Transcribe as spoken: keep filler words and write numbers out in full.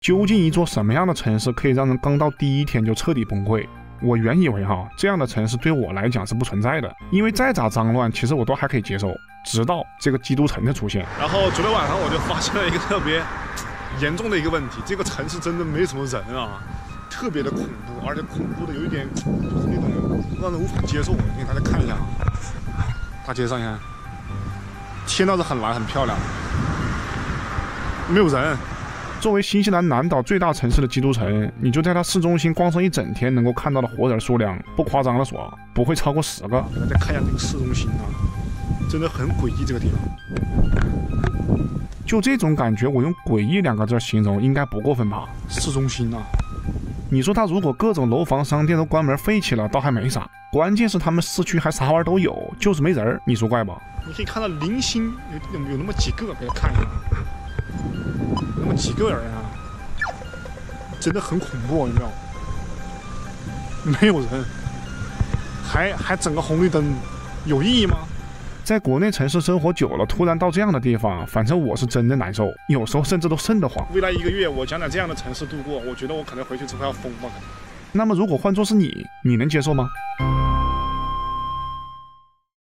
究竟一座什么样的城市可以让人刚到第一天就彻底崩溃？我原以为哈这样的城市对我来讲是不存在的，因为再咋脏乱，其实我都还可以接受。直到这个基督城的出现， 然后昨天晚上我就发现了一个特别严重的一个问题，这个城市真的没什么人啊，特别的恐怖，而且恐怖的有一点就是那种让人无法接受。你给大家看一下，大街上你看，天倒是很蓝很漂亮，没有人。 作为新西兰南岛最大城市的基督城，你就在它市中心逛上一整天，能够看到的活人数量，不夸张的说，不会超过十个。 给大家看一下这个市中心啊，真的很诡异这个地方。 就这种感觉，我用诡异两个字形容应该不过分吧？ 市中心啊， 你说它如果各种楼房商店都关门废弃了，倒还没啥，关键是他们市区还啥玩意儿都有，就是没人，你说怪吧？ 你可以看到零星有有有那么几个，给大家看一下。那么几个人啊，真的很恐怖，有没有？没有人，还还整个红绿灯，有意义吗？ 在国内城市生活久了，突然到这样的地方，反正我是真的难受，有时候甚至都瘆得慌。 未来一个月我将在这样的城市度过，我觉得我可能回去之后要疯了。 那么如果换作是你，你能接受吗？